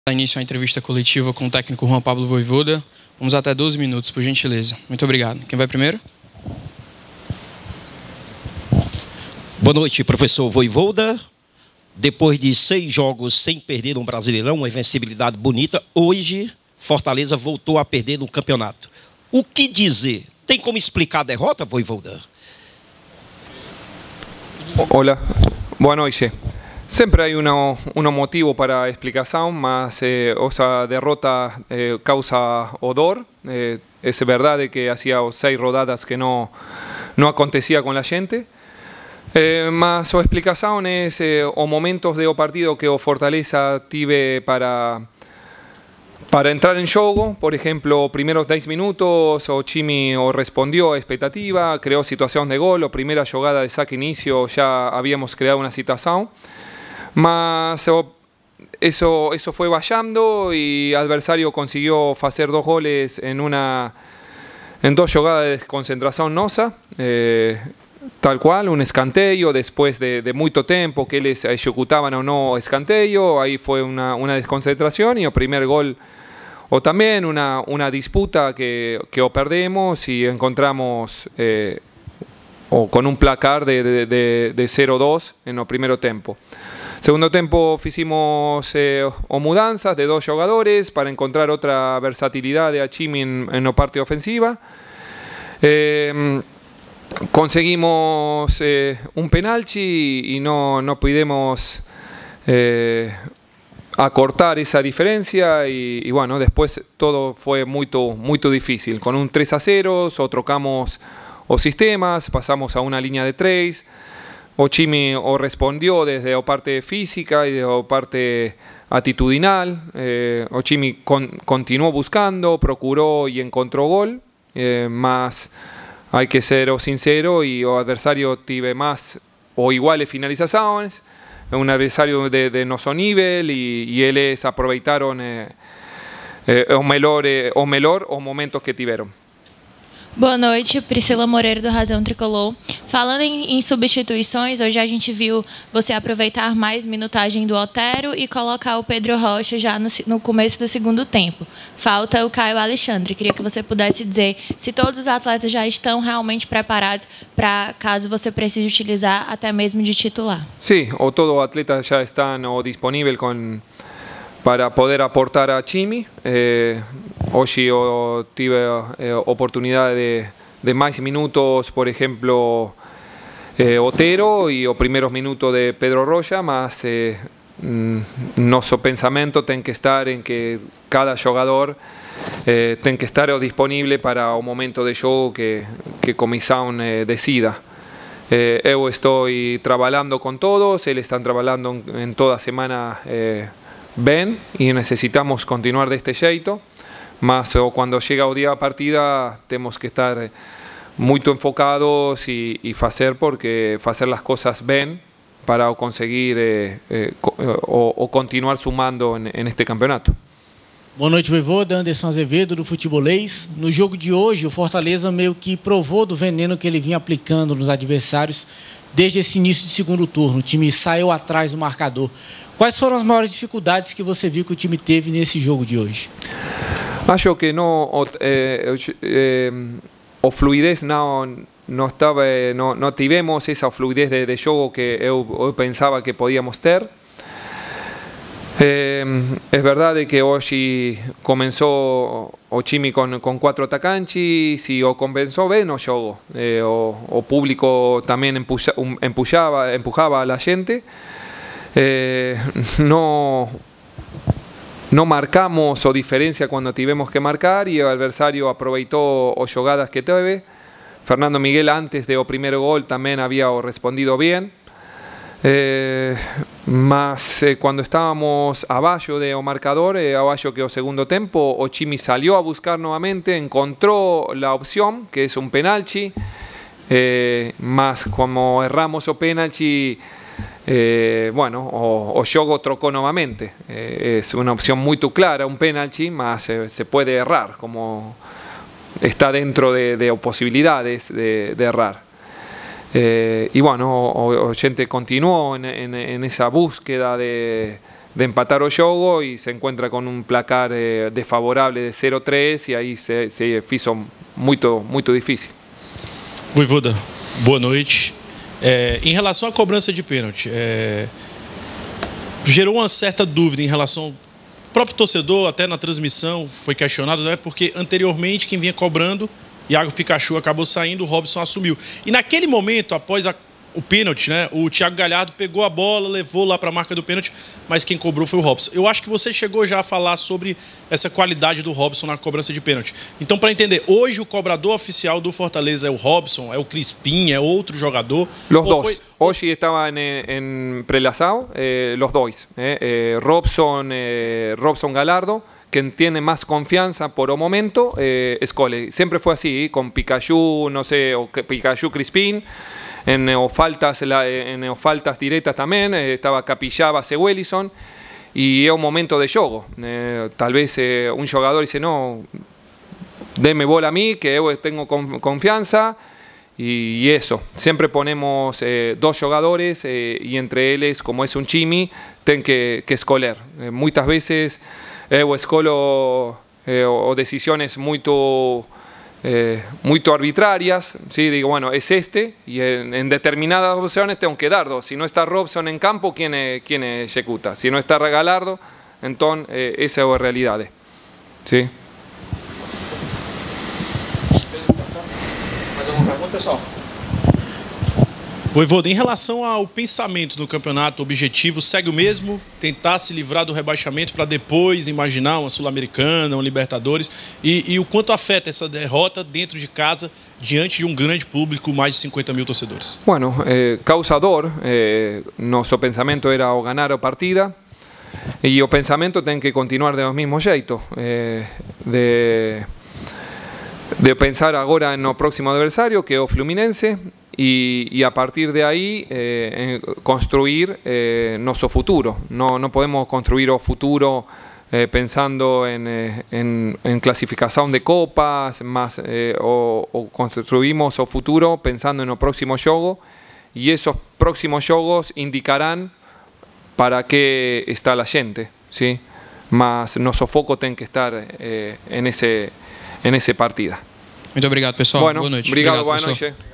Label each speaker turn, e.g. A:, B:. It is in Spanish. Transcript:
A: Dar início à entrevista coletiva com o técnico Juan Pablo Vojvoda. Vamos até 12 minutos, por gentileza. Muito obrigado. Quem vai primeiro?
B: Boa noite, professor Vojvoda. Depois de 6 jogos sem perder no Brasileirão, uma invencibilidade bonita, hoje Fortaleza voltou a perder no campeonato. O que dizer? Tem como explicar a derrota, Vojvoda?
C: Hola, boa noite. Siempre hay un motivo para explicación, mas esa derrota causa odor. Es verdad que hacía 6 rodadas que no acontecía con la gente. Mas a explicación es o momentos de partido que o Fortaleza tive para entrar en juego. Por ejemplo, primeros 10 minutos o Chimi respondió a expectativa, creó situación de gol, o primera jugada de saque inicio ya habíamos creado una situación. Mas eso fue vallando y adversario consiguió hacer 2 goles en 2 jugadas de desconcentración nosa, tal cual, un escanteio después de mucho tiempo que ellos ejecutaban o no escanteio, ahí fue una desconcentración y el primer gol o también una disputa que perdemos y encontramos o con un placar de 0-2 en el primer tiempo. Segundo tiempo hicimos mudanzas de 2 jugadores para encontrar otra versatilidad de Achimi en la parte ofensiva. Conseguimos un penalti y no pudimos acortar esa diferencia y bueno, después todo fue muy difícil. Con un 3-0 trocamos los sistemas, pasamos a una línea de 3. O Chimi respondió desde la parte física y de la parte actitudinal. O Chimi continuó buscando, procuró y encontró gol. Más hay que ser sincero y el adversario tive más o iguales finalizaciones. Un adversario de nuestro nivel y ellos aprovecharon o melhor os momentos que tiveram.
D: Boa noite, Priscila Moreira do Razão Tricolor. Falando em substituições, hoje a gente viu você aproveitar mais minutagem do Otero e colocar o Pedro Rocha já no começo do segundo tempo. Falta o Caio Alexandre. Queria que você pudesse dizer se todos os atletas já estão realmente preparados para caso você precise utilizar até mesmo de titular.
C: Sim, o todo atleta já está disponível para poder aportar a Chimi. Hoy tuve oportunidad de más minutos, por ejemplo, Otero y los primeros minutos de Pedro Rocha, más nuestro pensamiento tiene que estar en que cada jugador tiene que estar disponible para un momento de juego que comisión decida. Yo estoy trabajando con todos, ellos están trabajando en toda semana bien y necesitamos continuar de este jeito. Mas cuando llega el día de partida tenemos que estar muy enfocados y hacer las cosas bien para conseguir o continuar sumando en este campeonato.
E: Boa noite, Vojvoda. Anderson Azevedo, do Futebolês. No jogo de hoje, o Fortaleza meio que provou do veneno que ele vinha aplicando nos adversários desde esse início de segundo turno. O time saiu atrás do marcador. Quais foram as maiores dificuldades que você viu que o time teve nesse jogo de hoje?
C: Acho que o fluidez no tivemos esa fluidez de juego que yo pensaba que podíamos tener. Es verdad que hoy comenzó o Chimi con 4 atacantes y o comenzó bien o juego. O público también empujaba a la gente. No marcamos o diferencia cuando tuvimos que marcar y el adversario aprovechó o jugadas que tuve. Fernando Miguel antes de o primer gol también había respondido bien. Mas cuando estábamos abajo de o marcador, abajo que o segundo tiempo, o Chimi salió a buscar nuevamente, encontró la opción que es un penalti. Más como erramos o penalti, bueno, o juego trocó nuevamente. Es una opción muy clara, un penalti, más se puede errar, como está dentro de posibilidades de errar. Y bueno, Oyente continuó en esa búsqueda de empatar o jogo e se encuentra com um placar desfavorável de 0-3 e aí se fez muito difícil.
F: Voivoda, boa noite. Em relação à cobrança de pênalti, gerou uma certa dúvida em relação ao próprio torcedor, até na transmissão foi questionado, né? Porque anteriormente quem vinha cobrando, Iago Pikachu acabou saindo, o Robson assumiu. E naquele momento, após o pênalti, né, o Thiago Galhardo pegou a bola, levou lá para a marca do pênalti, mas quem cobrou foi o Robson. Eu acho que você chegou já a falar sobre essa qualidade do Robson na cobrança de pênalti. Então, para entender, hoje o cobrador oficial do Fortaleza é o Robson, é o Crispim, é outro jogador?
C: Los dos. Hoje estaban en prelazado, los dos. Robson Gallardo, quien tiene más confianza por el momento, es Cole. Siempre fue así, con Pikachu, no sé, o Pikachu Crispín. En faltas directas también, estaba Capillaba, Wellison, y es un momento de juego. Tal vez un jugador dice, no, deme bola a mí, que yo tengo confianza, y eso. Siempre ponemos dos jugadores, y entre ellos, como es un chimi, ten que escoger. Muchas veces escolo o decisiones muy arbitrarias, ¿sí? Digo, bueno, es y en determinadas opciones tengo que dar dos. Si no está Robson en campo, ¿quién ejecuta? Si no está Gallardo, entonces esa es la realidad. ¿Sí?
F: Voivoda, em relação ao pensamento no campeonato, o objetivo segue o mesmo? Tentar se livrar do rebaixamento para depois imaginar uma Sul-Americana, uma Libertadores? E o quanto afeta essa derrota dentro de casa, diante de um grande público, mais de 50 mil torcedores?
C: Bueno, causa dor. Nosso pensamento era o ganar a partida. E o pensamento tem que continuar do mesmo jeito. De pensar agora no próximo adversario, que é o Fluminense, y a partir de ahí construir nuestro futuro. No podemos construir el futuro pensando en clasificación de copas, más, o construimos el futuro pensando en el próximo juego, y esos próximos juegos indicarán para qué está la gente, ¿sí? Mas nuestro foco tiene que estar en ese partida.
A: Muito obrigado, pessoal.
C: Bueno,
A: boa noite.
C: Obrigado, boa noite.